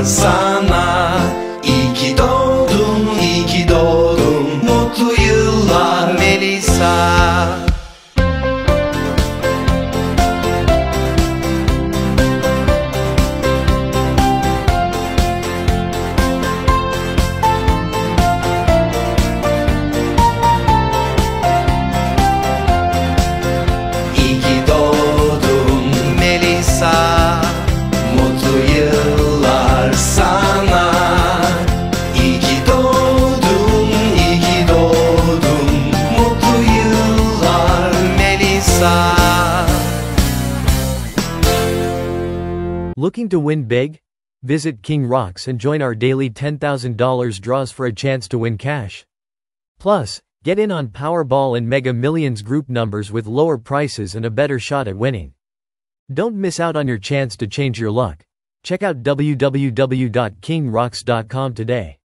sana. İyi ki doğdun, iyi ki doğdun. Mutlu yıllar MELiSSA. İyi ki doğdun MELiSSA. Mutlu yıllar sana. İyi ki doğdun, iyi ki doğdun. Mutlu yıllar MELiSSA. Looking to win big? Visit King Rocks and join our daily $10,000 draws for a chance to win cash. Plus, get in on Powerball and Mega Millions group numbers with lower prices and a better shot at winning. Don't miss out on your chance to change your luck. Check out www.kingrocks.com today.